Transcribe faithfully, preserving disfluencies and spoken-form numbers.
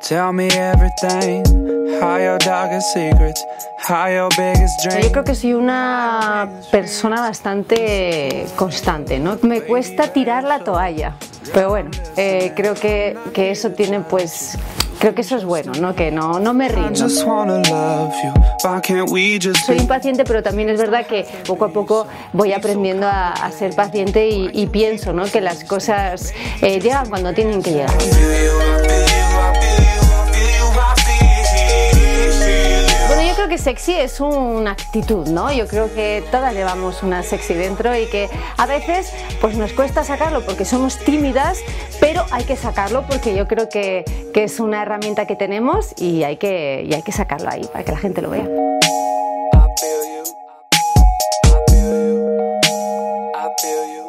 Tell me everything, how your darkest secrets, how your biggest dreams. Yo creo que soy una persona bastante constante, ¿no? Me cuesta tirar la toalla, pero bueno, eh, creo que, que eso tiene pues... Creo que eso es bueno, ¿no? Que no, no me rindo. Soy impaciente, pero también es verdad que poco a poco voy aprendiendo a, a ser paciente y, y pienso, ¿no? Que las cosas eh, llegan cuando tienen que llegar. Bueno, yo creo que sexy es una actitud, ¿no? Yo creo que todas llevamos una sexy dentro y que a veces pues nos cuesta sacarlo porque somos tímidas, pero hay que sacarlo porque yo creo que, que es una herramienta que tenemos y hay que, y hay que sacarlo ahí para que la gente lo vea. I feel you, I feel you, I feel you.